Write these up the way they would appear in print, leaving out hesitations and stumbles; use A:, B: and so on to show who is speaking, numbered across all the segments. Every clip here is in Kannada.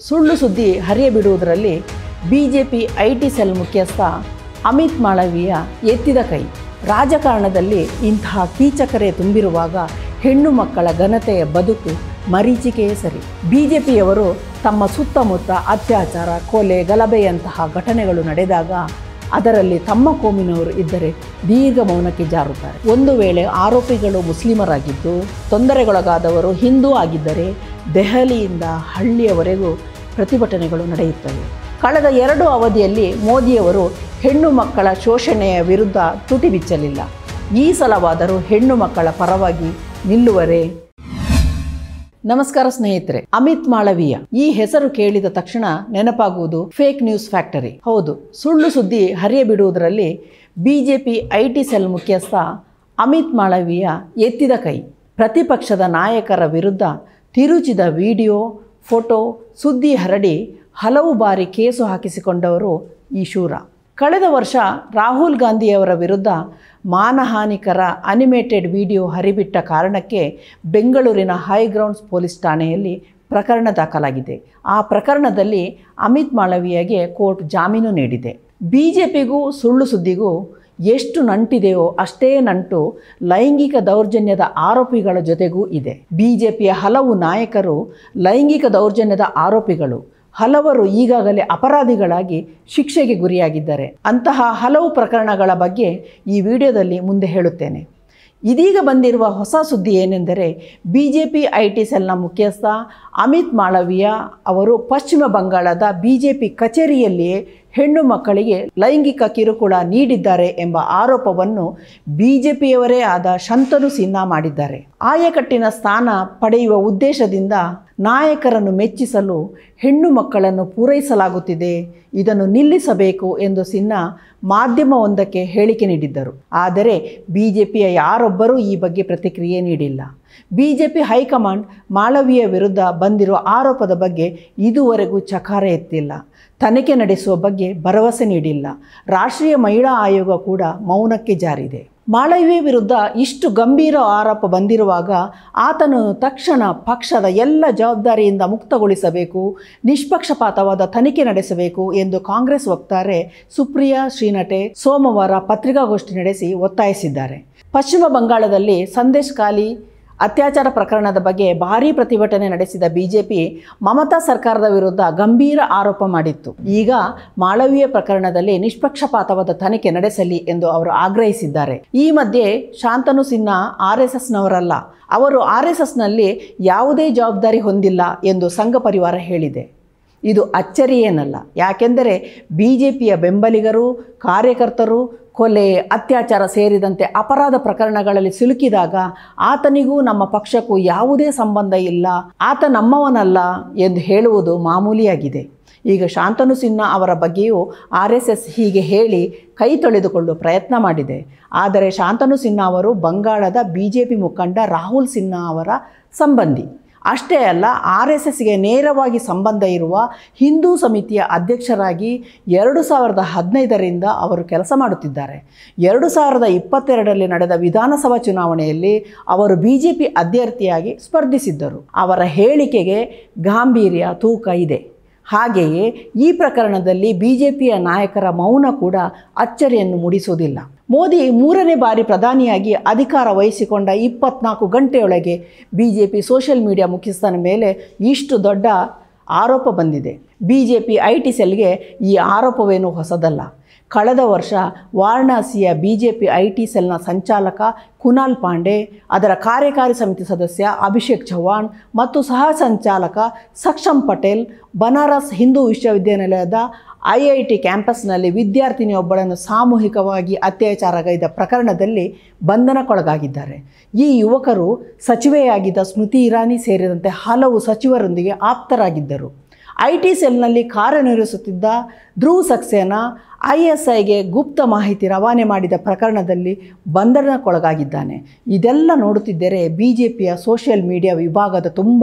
A: ಸುಳ್ಳು ಸುದ್ದಿ ಹರಿಯಬಿಡುವುದರಲ್ಲಿ ಬಿಜೆಪಿ ಐಟಿ ಸೆಲ್ ಮುಖ್ಯಸ್ಥ ಅಮಿತ್ ಮಾಳವೀಯ ಎತ್ತಿದ ಕೈ. ರಾಜಕಾರಣದಲ್ಲಿ ಇಂತಹ ಕೀಚಕರೆ ತುಂಬಿರುವಾಗ ಹೆಣ್ಣು ಮಕ್ಕಳ ಘನತೆಯ ಬದುಕು ಮರೀಚಿಕೆಯೇ ಸರಿ. ಬಿಜೆಪಿಯವರು ತಮ್ಮ ಸುತ್ತಮುತ್ತ ಅತ್ಯಾಚಾರ, ಕೊಲೆ, ಗಲಭೆಯಂತಹ ಘಟನೆಗಳು ನಡೆದಾಗ ಅದರಲ್ಲಿ ತಮ್ಮ ಕೋಮಿನವರು ಇದ್ದರೆ ದೀರ್ಘ ಮೌನಕ್ಕೆ ಜಾರುತ್ತಾರೆ. ಒಂದು ವೇಳೆ ಆರೋಪಿಗಳು ಮುಸ್ಲಿಮರಾಗಿದ್ದು ತೊಂದರೆಗೊಳಗಾದವರು ಹಿಂದೂ ಆಗಿದ್ದರೆ ದೆಹಲಿಯಿಂದ ಹಳ್ಳಿಯವರೆಗೂ ಪ್ರತಿಭಟನೆಗಳು ನಡೆಯುತ್ತವೆ. ಕಳೆದ 2 ಅವಧಿಯಲ್ಲಿ ಮೋದಿಯವರು ಹೆಣ್ಣು ಮಕ್ಕಳ ಶೋಷಣೆಯ ವಿರುದ್ಧ ತುಟಿ ಬಿಚ್ಚಲಿಲ್ಲ. ಈ ಸಲವಾದರೂ ಹೆಣ್ಣು ಮಕ್ಕಳ ಪರವಾಗಿ ನಿಲ್ಲುವರೇ? ನಮಸ್ಕಾರ ಸ್ನೇಹಿತರೆ, ಅಮಿತ್ ಮಾಳವೀಯ ಈ ಹೆಸರು ಕೇಳಿದ ತಕ್ಷಣ ನೆನಪಾಗುವುದು ಫೇಕ್ ನ್ಯೂಸ್ ಫ್ಯಾಕ್ಟರಿ. ಹೌದು, ಸುಳ್ಳು ಸುದ್ದಿ ಹರಿಯಬಿಡುವುದರಲ್ಲಿ ಬಿಜೆಪಿ ಐಟಿ ಸೆಲ್ ಮುಖ್ಯಸ್ಥ ಅಮಿತ್ ಮಾಳವೀಯ ಎತ್ತಿದ ಕೈ. ಪ್ರತಿಪಕ್ಷದ ನಾಯಕರ ವಿರುದ್ಧ ತಿರುಚಿದ ವಿಡಿಯೋ, ಫೋಟೋ, ಸುದ್ದಿ ಹರಡಿ ಹಲವು ಬಾರಿ ಕೇಸು ಹಾಕಿಸಿಕೊಂಡವರು ಈ ಶೂರ. ಕಳೆದ ವರ್ಷ ರಾಹುಲ್ ಗಾಂಧಿಯವರ ವಿರುದ್ಧ ಮಾನಹಾನಿಕರ ಅನಿಮೇಟೆಡ್ ವಿಡಿಯೋ ಹರಿಬಿಟ್ಟ ಕಾರಣಕ್ಕೆ ಬೆಂಗಳೂರಿನ ಹೈಗ್ರೌಂಡ್ಸ್ ಪೊಲೀಸ್ ಠಾಣೆಯಲ್ಲಿ ಪ್ರಕರಣ ದಾಖಲಾಗಿದೆ. ಆ ಪ್ರಕರಣದಲ್ಲಿ ಅಮಿತ್ ಮಾಳವೀಯಗೆ ಕೋರ್ಟ್ ಜಾಮೀನು ನೀಡಿದೆ. ಬಿಜೆಪಿಗೂ ಸುಳ್ಳು ಸುದ್ದಿಗೂ ಎಷ್ಟು ನಂಟಿದೆಯೋ ಅಷ್ಟೇ ನಂಟು ಲೈಂಗಿಕ ದೌರ್ಜನ್ಯದ ಆರೋಪಿಗಳ ಜೊತೆಗೂ ಇದೆ. ಬಿಜೆಪಿಯ ಹಲವು ನಾಯಕರು ಲೈಂಗಿಕ ದೌರ್ಜನ್ಯದ ಆರೋಪಿಗಳು. ಹಲವರು ಈಗಾಗಲೇ ಅಪರಾಧಿಗಳಾಗಿ ಶಿಕ್ಷೆಗೆ ಗುರಿಯಾಗಿದ್ದಾರೆ. ಅಂತಹ ಹಲವು ಪ್ರಕರಣಗಳ ಬಗ್ಗೆ ಈ ವಿಡಿಯೋದಲ್ಲಿ ಮುಂದೆ ಹೇಳುತ್ತೇನೆ. ಇದೀಗ ಬಂದಿರುವ ಹೊಸ ಸುದ್ದಿ ಏನೆಂದರೆ, ಬಿಜೆಪಿ ಐಟಿ ಸೆಲ್ನ ಮುಖ್ಯಸ್ಥ ಅಮಿತ್ ಮಾಳವೀಯ ಅವರು ಪಶ್ಚಿಮ ಬಂಗಾಳದ ಬಿಜೆಪಿ ಕಚೇರಿಯಲ್ಲಿಯೇ ಹೆಣ್ಣು ಮಕ್ಕಳಿಗೆ ಲೈಂಗಿಕ ಕಿರುಕುಳ ನೀಡಿದ್ದಾರೆ ಎಂಬ ಆರೋಪವನ್ನು ಬಿಜೆಪಿಯವರೇ ಆದ ಶಂತನು ಸಿನ್ಹಾ ಮಾಡಿದ್ದಾರೆ. ಆಯಕಟ್ಟಿನ ಸ್ಥಾನ ಪಡೆಯುವ ಉದ್ದೇಶದಿಂದ ನಾಯಕರನ್ನು ಮೆಚ್ಚಿಸಲು ಹೆಣ್ಣು ಮಕ್ಕಳನ್ನು ಪೂರೈಸಲಾಗುತ್ತಿದೆ, ಇದನ್ನು ನಿಲ್ಲಿಸಬೇಕು ಎಂದು ಸಿನ್ಹಾ ಮಾಧ್ಯಮವೊಂದಕ್ಕೆ ಹೇಳಿಕೆ ನೀಡಿದ್ದರು. ಆದರೆ ಬಿಜೆಪಿಯ ಯಾರೊಬ್ಬರೂ ಈ ಬಗ್ಗೆ ಪ್ರತಿಕ್ರಿಯೆ ನೀಡಿಲ್ಲ. ಬಿಜೆಪಿ ಹೈಕಮಾಂಡ್ ಮಾಳವೀಯ ವಿರುದ್ಧ ಬಂದಿರುವ ಆರೋಪದ ಬಗ್ಗೆ ಇದುವರೆಗೂ ಚಕಾರ ಎತ್ತಿಲ್ಲ. ತನಿಖೆ ನಡೆಸುವ ಬಗ್ಗೆ ಭರವಸೆ ನೀಡಿಲ್ಲ. ರಾಷ್ಟ್ರೀಯ ಮಹಿಳಾ ಆಯೋಗ ಕೂಡ ಮೌನಕ್ಕೆ ಜಾರಿದೆ. ಮಾಳವೀಯ ವಿರುದ್ಧ ಇಷ್ಟು ಗಂಭೀರ ಆರೋಪ ಬಂದಿರುವಾಗ ಆತನು ತಕ್ಷಣ ಪಕ್ಷದ ಎಲ್ಲ ಜವಾಬ್ದಾರಿಯಿಂದ ಮುಕ್ತಗೊಳಿಸಬೇಕು, ನಿಷ್ಪಕ್ಷಪಾತವಾದ ತನಿಖೆ ನಡೆಸಬೇಕು ಎಂದು ಕಾಂಗ್ರೆಸ್ ವಕ್ತಾರೆ ಸುಪ್ರಿಯಾ ಶ್ರೀನಟೆ ಸೋಮವಾರ ಪತ್ರಿಕಾಗೋಷ್ಠಿ ನಡೆಸಿ ಒತ್ತಾಯಿಸಿದ್ದಾರೆ. ಪಶ್ಚಿಮ ಬಂಗಾಳದಲ್ಲಿ ಸಂದೇಶ್ ಖಾಲಿ ಅತ್ಯಾಚಾರ ಪ್ರಕರಣದ ಬಗ್ಗೆ ಭಾರೀ ಪ್ರತಿಭಟನೆ ನಡೆಸಿದ ಬಿಜೆಪಿ ಮಮತಾ ಸರ್ಕಾರದ ವಿರುದ್ಧ ಗಂಭೀರ ಆರೋಪ ಮಾಡಿತ್ತು. ಈಗ ಮಾಳವೀಯ ಪ್ರಕರಣದಲ್ಲಿ ನಿಷ್ಪಕ್ಷಪಾತವಾದ ತನಿಖೆ ನಡೆಸಲಿ ಎಂದು ಅವರು ಆಗ್ರಹಿಸಿದ್ದಾರೆ. ಈ ಮಧ್ಯೆ ಶಾಂತನು ಸಿನ್ಹಾ RSSನವರಲ್ಲ, ಅವರು RSSನಲ್ಲಿ ಯಾವುದೇ ಜವಾಬ್ದಾರಿ ಹೊಂದಿಲ್ಲ ಎಂದು ಸಂಘ ಪರಿವಾರ ಹೇಳಿದೆ. ಇದು ಅಚ್ಚರಿಯೇನಲ್ಲ. ಯಾಕೆಂದರೆ ಬಿಜೆಪಿಯ ಬೆಂಬಲಿಗರು, ಕಾರ್ಯಕರ್ತರು ಕೊಲೆ, ಅತ್ಯಾಚಾರ ಸೇರಿದಂತೆ ಅಪರಾಧ ಪ್ರಕರಣಗಳಲ್ಲಿ ಸಿಲುಕಿದಾಗ ಆತನಿಗೂ ನಮ್ಮ ಪಕ್ಷಕ್ಕೂ ಯಾವುದೇ ಸಂಬಂಧ ಇಲ್ಲ, ಆತ ನಮ್ಮವನಲ್ಲ ಎಂದು ಹೇಳುವುದು ಮಾಮೂಲಿಯಾಗಿದೆ. ಈಗ ಶಾಂತನು ಸಿನ್ಹಾ ಅವರ ಬಗ್ಗೆಯೂ RSS ಹೀಗೆ ಹೇಳಿ ಕೈ ತೊಳೆದುಕೊಳ್ಳುವ ಪ್ರಯತ್ನ ಮಾಡಿದೆ. ಆದರೆ ಶಾಂತನು ಸಿನ್ಹಾ ಅವರು ಬಂಗಾಳದ ಬಿಜೆಪಿ ಮುಖಂಡ ರಾಹುಲ್ ಸಿನ್ಹಾ ಅವರ ಸಂಬಂಧಿ. ಅಷ್ಟೇ ಅಲ್ಲ, RSSಗೆ ನೇರವಾಗಿ ಸಂಬಂಧ ಇರುವ ಹಿಂದೂ ಸಮಿತಿಯ ಅಧ್ಯಕ್ಷರಾಗಿ 2015ರಿಂದ ಅವರು ಕೆಲಸ ಮಾಡುತ್ತಿದ್ದಾರೆ. 2022ರಲ್ಲಿ ನಡೆದ ವಿಧಾನಸಭಾ ಚುನಾವಣೆಯಲ್ಲಿ ಅವರು ಬಿಜೆಪಿ ಅಭ್ಯರ್ಥಿಯಾಗಿ ಸ್ಪರ್ಧಿಸಿದ್ದರು. ಅವರ ಹೇಳಿಕೆಗೆ ಗಾಂಭೀರ್ಯ, ತೂಕ ಇದೆ. ಹಾಗೆಯೇ ಈ ಪ್ರಕರಣದಲ್ಲಿ ಬಿಜೆಪಿಯ ನಾಯಕರ ಮೌನ ಕೂಡ ಅಚ್ಚರಿಯನ್ನು ಮೂಡಿಸುವುದಿಲ್ಲ. ಮೋದಿ 3ನೇ ಬಾರಿ ಪ್ರಧಾನಿಯಾಗಿ ಅಧಿಕಾರ ವಹಿಸಿಕೊಂಡ 24 ಗಂಟೆಯೊಳಗೆ ಬಿಜೆಪಿ ಸೋಷಿಯಲ್ ಮೀಡಿಯಾ ಮುಖ್ಯಸ್ಥನ ಮೇಲೆ ಇಷ್ಟು ದೊಡ್ಡ ಆರೋಪ ಬಂದಿದೆ. ಬಿಜೆಪಿ ಐಟಿ ಸೆಲ್ಗೆ ಈ ಆರೋಪವೇನೂ ಹೊಸದಲ್ಲ. ಕಳೆದ ವರ್ಷ ವಾರಣಾಸಿಯ ಬಿಜೆಪಿ ಐಟಿ ಸೆಲ್ನ ಸಂಚಾಲಕ ಕುನಾಲ್ ಪಾಂಡೆ, ಅದರ ಕಾರ್ಯಕಾರಿ ಸಮಿತಿ ಸದಸ್ಯ ಅಭಿಷೇಕ್ ಚೌಹಾಣ್ ಮತ್ತು ಸಹ ಸಂಚಾಲಕ ಸಕ್ಷಮ್ ಪಟೇಲ್ ಬನಾರಸ್ ಹಿಂದೂ ವಿಶ್ವವಿದ್ಯಾನಿಲಯದ IIT ಕ್ಯಾಂಪಸ್ನಲ್ಲಿ ವಿದ್ಯಾರ್ಥಿನಿಯೊಬ್ಬಳನ್ನು ಸಾಮೂಹಿಕವಾಗಿ ಅತ್ಯಾಚಾರಗೈದ ಪ್ರಕರಣದಲ್ಲಿ ಬಂಧನಕ್ಕೊಳಗಾಗಿದ್ದಾರೆ. ಈ ಯುವಕರು ಸಚಿವೆಯಾಗಿದ್ದ ಸ್ಮೃತಿ ಇರಾನಿ ಸೇರಿದಂತೆ ಹಲವು ಸಚಿವರೊಂದಿಗೆ ಆಪ್ತರಾಗಿದ್ದರು. ಐಟಿ ಸೆಲ್ನಲ್ಲಿ ಕಾರ್ಯನಿರ್ವಹಿಸುತ್ತಿದ್ದ ಧ್ರುವ್ ಸಕ್ಸೇನಾ ISIಗೆ ಗುಪ್ತ ಮಾಹಿತಿ ರವಾನೆ ಮಾಡಿದ ಪ್ರಕರಣದಲ್ಲಿ ಬಂಧನಕ್ಕೊಳಗಾಗಿದ್ದಾನೆ. ಇದೆಲ್ಲ ನೋಡುತ್ತಿದ್ದರೆ ಬಿಜೆಪಿಯ ಸೋಷಿಯಲ್ ಮೀಡಿಯಾ ವಿಭಾಗದ ತುಂಬ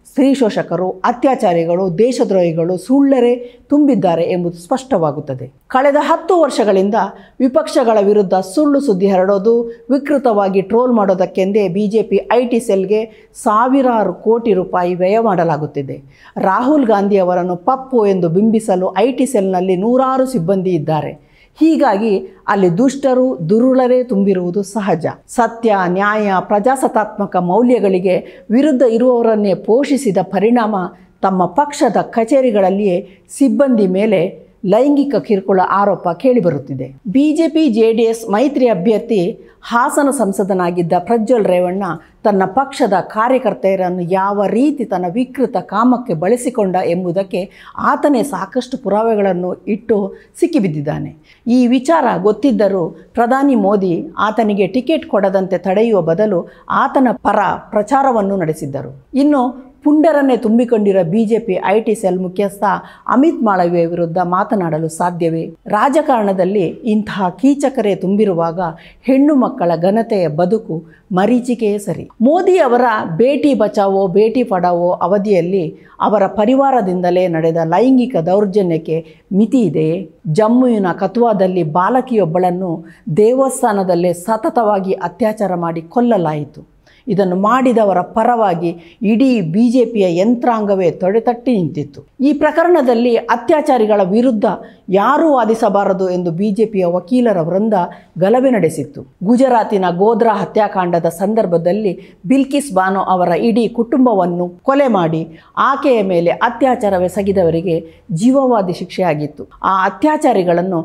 A: ಸ್ತ್ರೀ ಶೋಷಕರು, ಅತ್ಯಾಚಾರಿಗಳು, ದೇಶದ್ರೋಹಿಗಳು, ಸುಳ್ಳರೇ ತುಂಬಿದ್ದಾರೆ ಎಂಬುದು ಸ್ಪಷ್ಟವಾಗುತ್ತದೆ. ಕಳೆದ 10 ವರ್ಷಗಳಿಂದ ವಿಪಕ್ಷಗಳ ವಿರುದ್ಧ ಸುಳ್ಳು ಸುದ್ದಿ ಹರಡೋದು, ವಿಕೃತವಾಗಿ ಟ್ರೋಲ್ ಮಾಡೋದಕ್ಕೆಂದೇ ಬಿಜೆಪಿ ಐಟಿ ಸೆಲ್ಗೆ ಸಾವಿರಾರು ಕೋಟಿ ರೂಪಾಯಿ ವ್ಯಯ ಮಾಡಲಾಗುತ್ತಿದೆ. ರಾಹುಲ್ ಗಾಂಧಿ ಅವರನ್ನು ಪಪ್ಪು ಎಂದು ಬಿಂಬಿಸಲು ಐಟಿ ಸೆಲ್ನಲ್ಲಿ ನೂರಾರು ಸಿಬ್ಬಂದಿ ಇದ್ದಾರೆ. ಹೀಗಾಗಿ ಅಲ್ಲಿ ದುಷ್ಟರು, ದುರುಳರೇ ತುಂಬಿರುವುದು ಸಹಜ. ಸತ್ಯ, ನ್ಯಾಯ, ಪ್ರಜಾಸತ್ತಾತ್ಮಕ ಮೌಲ್ಯಗಳಿಗೆ ವಿರುದ್ಧ ಇರುವವರನ್ನೇ ಪೋಷಿಸಿದ ಪರಿಣಾಮ ತಮ್ಮ ಪಕ್ಷದ ಕಚೇರಿಗಳಲ್ಲಿಯೇ ಸಿಬ್ಬಂದಿ ಮೇಲೆ ಲೈಂಗಿಕ ಕಿರುಕುಳ ಆರೋಪ ಕೇಳಿಬರುತ್ತಿದೆ. ಬಿಜೆಪಿ ಜೆಡಿಎಸ್ ಮೈತ್ರಿ ಅಭ್ಯರ್ಥಿ ಹಾಸನ ಸಂಸದನಾಗಿದ್ದ ಪ್ರಜ್ವಲ್ ರೇವಣ್ಣ ತನ್ನ ಪಕ್ಷದ ಕಾರ್ಯಕರ್ತೆಯರನ್ನು ಯಾವ ರೀತಿ ತನ್ನ ವಿಕೃತ ಕಾಮಕ್ಕೆ ಬಳಸಿಕೊಂಡ ಎಂಬುದಕ್ಕೆ ಆತನೇ ಸಾಕಷ್ಟು ಪುರಾವೆಗಳನ್ನು ಇಟ್ಟು ಸಿಕ್ಕಿಬಿದ್ದಿದ್ದಾನೆ. ಈ ವಿಚಾರ ಗೊತ್ತಿದ್ದರೂ ಪ್ರಧಾನಿ ಮೋದಿ ಆತನಿಗೆ ಟಿಕೆಟ್ ಕೊಡದಂತೆ ತಡೆಯುವ ಬದಲು ಆತನ ಪರ ಪ್ರಚಾರವನ್ನು ನಡೆಸಿದ್ದರು. ಇನ್ನು ಪುಂಡರನ್ನೇ ತುಂಬಿಕೊಂಡಿರುವ ಬಿಜೆಪಿ ಐಟಿ ಸೆಲ್ ಮುಖ್ಯಸ್ಥ ಅಮಿತ್ ಮಾಳವಿಯ ವಿರುದ್ಧ ಮಾತನಾಡಲು ಸಾಧ್ಯವೇ? ರಾಜಕಾರಣದಲ್ಲಿ ಇಂತಹ ಕೀಚಕರೇ ತುಂಬಿರುವಾಗ ಹೆಣ್ಣು ಮಕ್ಕಳ ಘನತೆಯ ಬದುಕು ಮರೀಚಿಕೆಯೇ ಸರಿ. ಮೋದಿ ಅವರ ಬೇಟಿ ಬಚಾವೋ ಬೇಟಿ ಪಡಾವೋ ಅವಧಿಯಲ್ಲಿ ಅವರ ಪರಿವಾರದಿಂದಲೇ ನಡೆದ ಲೈಂಗಿಕ ದೌರ್ಜನ್ಯಕ್ಕೆ ಮಿತಿ ಇದೆಯೇ? ಜಮ್ಮುವಿನ ಕಥುವಾದಲ್ಲಿ ಬಾಲಕಿಯೊಬ್ಬಳನ್ನು ದೇವಸ್ಥಾನದಲ್ಲೇ ಸತತವಾಗಿ ಅತ್ಯಾಚಾರ ಮಾಡಿ ಕೊಲ್ಲಲಾಯಿತು. ಇದನ್ನು ಮಾಡಿದವರ ಪರವಾಗಿ ಇಡೀ ಬಿಜೆಪಿಯ ಯಂತ್ರಾಂಗವೇ ತೊಡೆತಟ್ಟಿ ನಿಂತಿತ್ತು. ಈ ಪ್ರಕರಣದಲ್ಲಿ ಅತ್ಯಾಚಾರಿಗಳ ವಿರುದ್ಧ ಯಾರೂ ವಾದಿಸಬಾರದು ಎಂದು ಬಿಜೆಪಿಯ ವಕೀಲರ ವೃಂದ ಗಲಭೆ ನಡೆಸಿತ್ತು. ಗುಜರಾತಿನ ಗೋಧ್ರಾ ಹತ್ಯಾಕಾಂಡದ ಸಂದರ್ಭದಲ್ಲಿ ಬಿಲ್ಕಿಸ್ ಬಾನೋ ಅವರ ಇಡೀ ಕುಟುಂಬವನ್ನು ಕೊಲೆ ಮಾಡಿ ಆಕೆಯ ಮೇಲೆ ಅತ್ಯಾಚಾರವೆಸಗಿದವರಿಗೆ ಜೀವಾವಧಿ ಶಿಕ್ಷೆಯಾಗಿತ್ತು. ಆ ಅತ್ಯಾಚಾರಿಗಳನ್ನು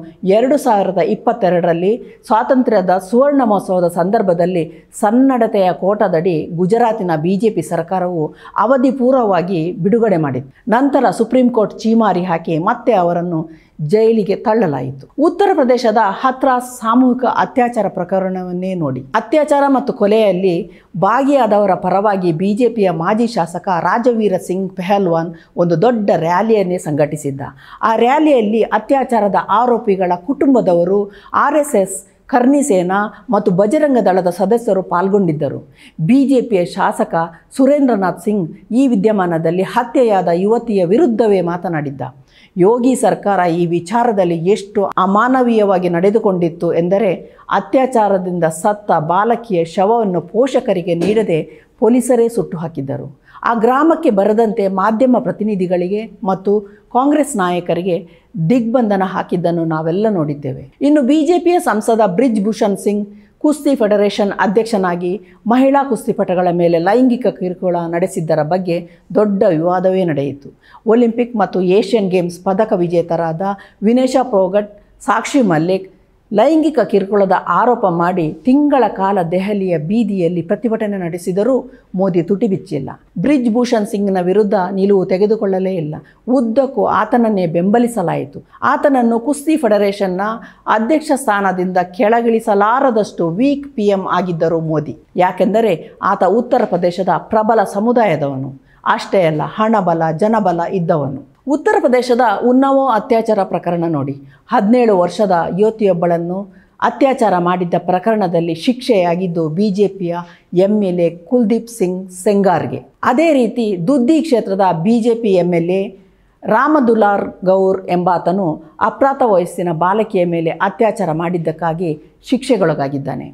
A: 2022ರಲ್ಲಿ ಸ್ವಾತಂತ್ರ್ಯದ ಸುವರ್ಣ ಮಹೋತ್ಸವದ ಸಂದರ್ಭದಲ್ಲಿ ಸನ್ನಡತೆಯ ಕೋಟದಡಿ ಗುಜರಾತಿನ ಬಿಜೆಪಿ ಸರ್ಕಾರವು ಅವಧಿ ಪೂರ್ವವಾಗಿ ಬಿಡುಗಡೆ ಮಾಡಿತು. ನಂತರ ಸುಪ್ರೀಂ ಕೋರ್ಟ್ ಛೀಮಾರಿ ಹಾಕಿ ಮತ್ತೆ ಅವರನ್ನು ಜೈಲಿಗೆ ತಳ್ಳಲಾಯಿತು. ಉತ್ತರ ಪ್ರದೇಶದ ಹಥ್ರಾಸ್ ಸಾಮೂಹಿಕ ಅತ್ಯಾಚಾರ ಪ್ರಕರಣವನ್ನೇ ನೋಡಿ. ಅತ್ಯಾಚಾರ ಮತ್ತು ಕೊಲೆಯಲ್ಲಿ ಭಾಗಿಯಾದವರ ಪರವಾಗಿ ಬಿಜೆಪಿಯ ಮಾಜಿ ಶಾಸಕ ರಾಜವೀರ ಸಿಂಗ್ ಪೆಹಲ್ವಾನ್ ಒಂದು ದೊಡ್ಡ ರ್ಯಾಲಿಯನ್ನೇ ಸಂಘಟಿಸಿದ್ದ. ಆ ರ್ಯಾಲಿಯಲ್ಲಿ ಅತ್ಯಾಚಾರದ ಆರೋಪಿಗಳ ಕುಟುಂಬದವರು, RSS, ಕರ್ನಿ ಸೇನಾ ಮತ್ತು ಬಜರಂಗ ದಳದ ಸದಸ್ಯರು ಪಾಲ್ಗೊಂಡಿದ್ದರು. ಬಿಜೆಪಿಯ ಶಾಸಕ ಸುರೇಂದ್ರನಾಥ್ ಸಿಂಗ್ ಈ ವಿದ್ಯಮಾನದಲ್ಲಿ ಹತ್ಯೆಯಾದ ಯುವತಿಯ ವಿರುದ್ಧವೇ ಮಾತನಾಡಿದ್ದ. ಯೋಗಿ ಸರ್ಕಾರ ಈ ವಿಚಾರದಲ್ಲಿ ಎಷ್ಟು ಅಮಾನವೀಯವಾಗಿ ನಡೆದುಕೊಂಡಿತ್ತು ಎಂದರೆ, ಅತ್ಯಾಚಾರದಿಂದ ಸತ್ತ ಬಾಲಕಿಯ ಶವವನ್ನು ಪೋಷಕರಿಗೆ ನೀಡದೆ ಪೊಲೀಸರೇ ಸುಟ್ಟು ಹಾಕಿದ್ದರು. ಆ ಗ್ರಾಮಕ್ಕೆ ಬರದಂತೆ ಮಾಧ್ಯಮ ಪ್ರತಿನಿಧಿಗಳಿಗೆ ಮತ್ತು ಕಾಂಗ್ರೆಸ್ ನಾಯಕರಿಗೆ ದಿಗ್ಬಂಧನ ಹಾಕಿದ್ದನ್ನು ನಾವೆಲ್ಲ ನೋಡಿದ್ದೇವೆ. ಇನ್ನು ಬಿಜೆಪಿಯ ಸಂಸದ ಬ್ರಿಜ್ ಭೂಷಣ್ ಸಿಂಗ್ ಕುಸ್ತಿ ಫೆಡರೇಷನ್ ಅಧ್ಯಕ್ಷನಾಗಿ ಮಹಿಳಾ ಕುಸ್ತಿಪಟುಗಳ ಮೇಲೆ ಲೈಂಗಿಕ ಕಿರುಕುಳ ನಡೆಸಿದ್ದರ ಬಗ್ಗೆ ದೊಡ್ಡ ವಿವಾದವೇ ನಡೆಯಿತು. ಒಲಿಂಪಿಕ್ ಮತ್ತು ಏಷ್ಯನ್ ಗೇಮ್ಸ್ ಪದಕ ವಿಜೇತರಾದ ವಿನೇಶಾ ಫೋಗಟ್, ಸಾಕ್ಷಿ ಮಲ್ಲಿಕ್ ಲೈಂಗಿಕ ಕಿರುಕುಳದ ಆರೋಪ ಮಾಡಿ ತಿಂಗಳ ಕಾಲ ದೆಹಲಿಯ ಬೀದಿಯಲ್ಲಿ ಪ್ರತಿಭಟನೆ ನಡೆಸಿದರೂ ಮೋದಿ ತುಟಿ ಬಿಚ್ಚಿಲ್ಲ. ಬ್ರಿಜ್ ಭೂಷಣ್ ಸಿಂಗ್ನ ವಿರುದ್ಧ ನಿಲುವು ತೆಗೆದುಕೊಳ್ಳಲೇ ಇಲ್ಲ. ಉದ್ದಕ್ಕೂ ಆತನನ್ನೇ ಬೆಂಬಲಿಸಲಾಯಿತು. ಆತನನ್ನು ಕುಸ್ತಿ ಫೆಡರೇಷನ್ನ ಅಧ್ಯಕ್ಷ ಸ್ಥಾನದಿಂದ ಕೆಳಗಿಳಿಸಲಾರದಷ್ಟು ವೀಕ್ PM ಆಗಿದ್ದರು ಮೋದಿ. ಯಾಕೆಂದರೆ ಆತ ಉತ್ತರ ಪ್ರದೇಶದ ಪ್ರಬಲ ಸಮುದಾಯದವನು. ಅಷ್ಟೇ ಅಲ್ಲ, ಹಣಬಲ, ಜನಬಲ ಇದ್ದವನು. ಉತ್ತರ ಪ್ರದೇಶದ ಉನ್ನವೋ ಅತ್ಯಾಚಾರ ಪ್ರಕರಣ ನೋಡಿ. 17 ವರ್ಷದ ಯುವತಿಯೊಬ್ಬಳನ್ನು ಅತ್ಯಾಚಾರ ಮಾಡಿದ್ದ ಪ್ರಕರಣದಲ್ಲಿ ಶಿಕ್ಷೆಯಾಗಿದ್ದು ಬಿಜೆಪಿಯ MLA ಕುಲ್ದೀಪ್ ಸಿಂಗ್ ಸೆಂಗಾರ್ಗೆ. ಅದೇ ರೀತಿ ದುದ್ದಿ ಕ್ಷೇತ್ರದ ಬಿಜೆಪಿ MLA ರಾಮದುಲಾರ್ ಗೌರ್ ಎಂಬಾತನು ಅಪ್ರಾಪ್ತ ವಯಸ್ಸಿನ ಬಾಲಕಿಯ ಮೇಲೆ ಅತ್ಯಾಚಾರ ಮಾಡಿದ್ದಕ್ಕಾಗಿ ಶಿಕ್ಷೆಗೊಳಗಾಗಿದ್ದಾನೆ.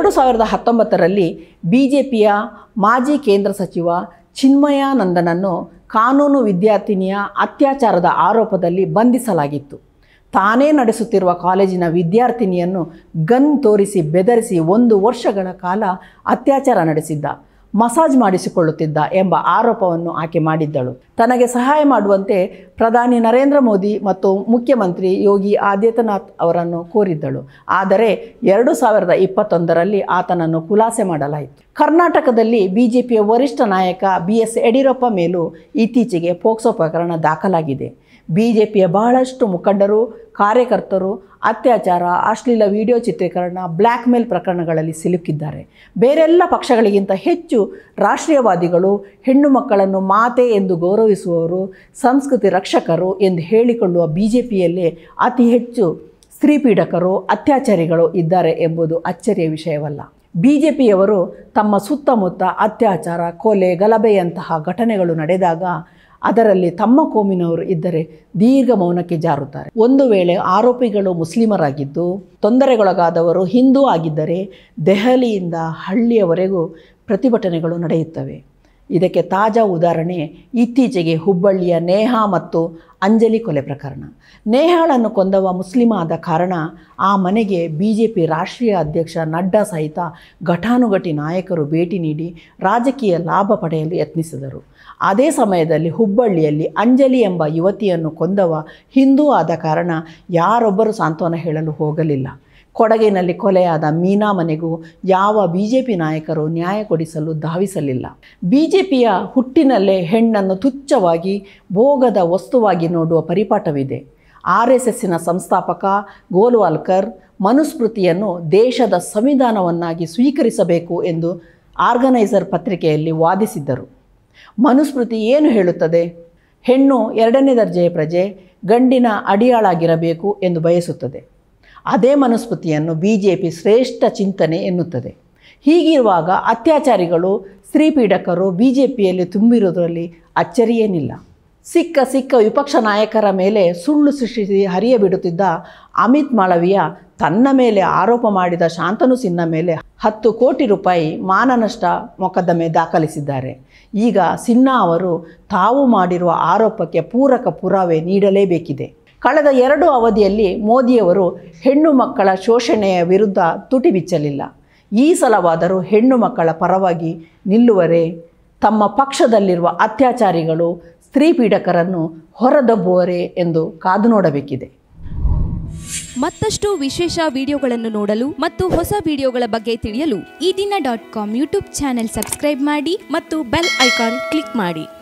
A: 2019ರಲ್ಲಿ ಬಿಜೆಪಿಯ ಮಾಜಿ ಕೇಂದ್ರ ಸಚಿವ ಚಿನ್ಮಯಾನಂದನನ್ನು ಕಾನೂನು ವಿದ್ಯಾರ್ಥಿನಿಯ ಅತ್ಯಾಚಾರದ ಆರೋಪದಲ್ಲಿ ಬಂಧಿಸಲಾಗಿತ್ತು. ತಾನೇ ನಡೆಸುತ್ತಿರುವ ಕಾಲೇಜಿನ ವಿದ್ಯಾರ್ಥಿನಿಯನ್ನು ಗನ್ ತೋರಿಸಿ ಬೆದರಿಸಿ 1 ವರ್ಷಗಳ ಕಾಲ ಅತ್ಯಾಚಾರ ನಡೆಸಿದ್ದ, ಮಸಾಜ್ ಮಾಡಿಸಿಕೊಳ್ಳುತ್ತಿದ್ದ ಎಂಬ ಆರೋಪವನ್ನು ಆಕೆ ಮಾಡಿದ್ದಳು. ತನಗೆ ಸಹಾಯ ಮಾಡುವಂತೆ ಪ್ರಧಾನಿ ನರೇಂದ್ರ ಮೋದಿ ಮತ್ತು ಮುಖ್ಯಮಂತ್ರಿ ಯೋಗಿ ಆದಿತ್ಯನಾಥ್ ಅವರನ್ನು ಕೋರಿದ್ದಳು. ಆದರೆ 2021ರಲ್ಲಿ ಆತನನ್ನು ಖುಲಾಸೆ ಮಾಡಲಾಯಿತು. ಕರ್ನಾಟಕದಲ್ಲಿ ಬಿಜೆಪಿಯ ವರಿಷ್ಠ ನಾಯಕ BS ಯಡಿಯೂರಪ್ಪ ಮೇಲೂ ಇತ್ತೀಚೆಗೆ ಪೋಕ್ಸೋ ಪ್ರಕರಣ ದಾಖಲಾಗಿದೆ. ಬಿಜೆಪಿಯ ಬಹಳಷ್ಟು ಮುಖಂಡರು, ಕಾರ್ಯಕರ್ತರು ಅತ್ಯಾಚಾರ, ಅಶ್ಲೀಲ ವಿಡಿಯೋ ಚಿತ್ರೀಕರಣ, ಬ್ಲ್ಯಾಕ್ ಮೇಲ್ ಪ್ರಕರಣಗಳಲ್ಲಿ ಸಿಲುಕಿದ್ದಾರೆ. ಬೇರೆಲ್ಲ ಪಕ್ಷಗಳಿಗಿಂತ ಹೆಚ್ಚು ರಾಷ್ಟ್ರೀಯವಾದಿಗಳು, ಹೆಣ್ಣು ಮಕ್ಕಳನ್ನು ಮಾತೆ ಎಂದು ಗೌರವಿಸುವವರು, ಸಂಸ್ಕೃತಿ ರಕ್ಷಕರು ಎಂದು ಹೇಳಿಕೊಳ್ಳುವ ಬಿಜೆಪಿಯಲ್ಲೇ ಅತಿ ಹೆಚ್ಚು ಸ್ತ್ರೀ ಪೀಡಕರು, ಅತ್ಯಾಚಾರಿಗಳು ಇದ್ದಾರೆ ಎಂಬುದು ಅಚ್ಚರಿಯ ವಿಷಯವಲ್ಲ. BJPಯವರು ತಮ್ಮ ಸುತ್ತಮುತ್ತ ಅತ್ಯಾಚಾರ, ಕೊಲೆ, ಗಲಭೆಯಂತಹ ಘಟನೆಗಳು ನಡೆದಾಗ ಅದರಲ್ಲಿ ತಮ್ಮ ಕೋಮಿನವರು ಇದ್ದರೆ ದೀರ್ಘ ಮೌನಕ್ಕೆ ಜಾರುತ್ತಾರೆ. ಒಂದು ವೇಳೆ ಆರೋಪಿಗಳು ಮುಸ್ಲಿಮರಾಗಿದ್ದು ತೊಂದರೆಗೊಳಗಾದವರು ಹಿಂದೂ ಆಗಿದ್ದರೆ ದೆಹಲಿಯಿಂದ ಹಳ್ಳಿಯವರೆಗೂ ಪ್ರತಿಭಟನೆಗಳು ನಡೆಯುತ್ತವೆ. ಇದಕ್ಕೆ ತಾಜಾ ಉದಾಹರಣೆ ಇತ್ತೀಚೆಗೆ ಹುಬ್ಬಳ್ಳಿಯ ನೇಹಾ ಮತ್ತು ಅಂಜಲಿ ಕೊಲೆ ಪ್ರಕರಣ. ನೇಹಾಳನ್ನು ಕೊಂದವ ಮುಸ್ಲಿಮ ಆದ ಕಾರಣ ಆ ಮನೆಗೆ BJP ರಾಷ್ಟ್ರೀಯ ಅಧ್ಯಕ್ಷ ನಡ್ಡಾ ಸಹಿತ ಘಟಾನುಘಟಿ ನಾಯಕರು ಭೇಟಿ ನೀಡಿ ರಾಜಕೀಯ ಲಾಭ ಪಡೆಯಲು ಯತ್ನಿಸಿದರು. ಅದೇ ಸಮಯದಲ್ಲಿ ಹುಬ್ಬಳ್ಳಿಯಲ್ಲಿ ಅಂಜಲಿ ಎಂಬ ಯುವತಿಯನ್ನು ಕೊಂದವ ಹಿಂದೂ ಆದ ಕಾರಣ ಯಾರೊಬ್ಬರೂ ಸಾಂತ್ವನ ಹೇಳಲು ಹೋಗಲಿಲ್ಲ. ಕೊಡಗಿನಲ್ಲಿ ಕೊಲೆಯಾದ ಮೀನಾ ಮನೆಗೂ ಯಾವ BJP ನಾಯಕರು ನ್ಯಾಯ ಕೊಡಿಸಲು ಧಾವಿಸಲಿಲ್ಲ. BJPಯ ಹುಟ್ಟಿನಲ್ಲೇ ಹೆಣ್ಣನ್ನು ತುಚ್ಛವಾಗಿ ಭೋಗದ ವಸ್ತುವಾಗಿ ನೋಡುವ ಪರಿಪಾಠವಿದೆ. RSSನ ಸಂಸ್ಥಾಪಕ ಗೋಲ್ವಾಲ್ಕರ್ ಮನುಸ್ಮೃತಿಯನ್ನು ದೇಶದ ಸಂವಿಧಾನವನ್ನಾಗಿ ಸ್ವೀಕರಿಸಬೇಕು ಎಂದು ಆರ್ಗನೈಸರ್ ಪತ್ರಿಕೆಯಲ್ಲಿ ವಾದಿಸಿದ್ದರು. ಮನುಸ್ಮೃತಿ ಏನು ಹೇಳುತ್ತದೆ? ಹೆಣ್ಣು 2ನೇ ದರ್ಜೆಯ ಪ್ರಜೆ, ಗಂಡಿನ ಅಡಿಯಾಳಾಗಿರಬೇಕು ಎಂದು ಬಯಸುತ್ತದೆ. ಅದೇ ಮನುಸ್ಮೃತಿಯನ್ನು BJP ಶ್ರೇಷ್ಠ ಚಿಂತನೆ ಎನ್ನುತ್ತದೆ. ಹೀಗಿರುವಾಗ ಅತ್ಯಾಚಾರಿಗಳು, ಸ್ತ್ರೀ ಪೀಡಕರು BJPಯಲ್ಲಿ ತುಂಬಿರುವುದರಲ್ಲಿ ಅಚ್ಚರಿಯೇನಿಲ್ಲ. ಸಿಕ್ಕ ವಿಪಕ್ಷ ನಾಯಕರ ಮೇಲೆ ಸುಳ್ಳು ಸೃಷ್ಟಿಸಿ ಹರಿಯಬಿಡುತ್ತಿದ್ದ ಅಮಿತ್ ಮಾಳವಿಯ ತನ್ನ ಮೇಲೆ ಆರೋಪ ಮಾಡಿದ ಶಾಂತನು ಸಿನ್ಹಾ ಮೇಲೆ 10 ಕೋಟಿ ರೂಪಾಯಿ ಮಾನನಷ್ಟ ಮೊಕದ್ದಮೆ ದಾಖಲಿಸಿದ್ದಾರೆ. ಈಗ ಸಿನ್ಹಾ ಅವರು ತಾವು ಮಾಡಿರುವ ಆರೋಪಕ್ಕೆ ಪೂರಕ ಪುರಾವೆ ನೀಡಲೇಬೇಕಿದೆ. ಕಳೆದ 2 ಅವಧಿಯಲ್ಲಿ ಮೋದಿಯವರು ಹೆಣ್ಣು ಮಕ್ಕಳ ಶೋಷಣೆಯ ವಿರುದ್ಧ ತುಟಿ ಬಿಚ್ಚಲಿಲ್ಲ. ಈ ಸಲವಾದರೂ ಹೆಣ್ಣು ಮಕ್ಕಳ ಪರವಾಗಿ ನಿಲ್ಲುವರೇ? ತಮ್ಮ ಪಕ್ಷದಲ್ಲಿರುವ ಅತ್ಯಾಚಾರಿಗಳು, ಸ್ತ್ರೀ ಪೀಡಕರನ್ನು ಹೊರದಬ್ಬುವರೇ ಎಂದು ಕಾದು ನೋಡಬೇಕಿದೆ.
B: ಮತ್ತಷ್ಟು ವಿಶೇಷ ವಿಡಿಯೋಗಳನ್ನು ನೋಡಲು ಮತ್ತು ಹೊಸ ವಿಡಿಯೋಗಳ ಬಗ್ಗೆ ತಿಳಿಯಲು eDina.com ಯೂಟ್ಯೂಬ್ ಚಾನೆಲ್ ಸಬ್ಸ್ಕ್ರೈಬ್ ಮಾಡಿ ಮತ್ತು ಬೆಲ್ ಐಕಾನ್ ಕ್ಲಿಕ್ ಮಾಡಿ.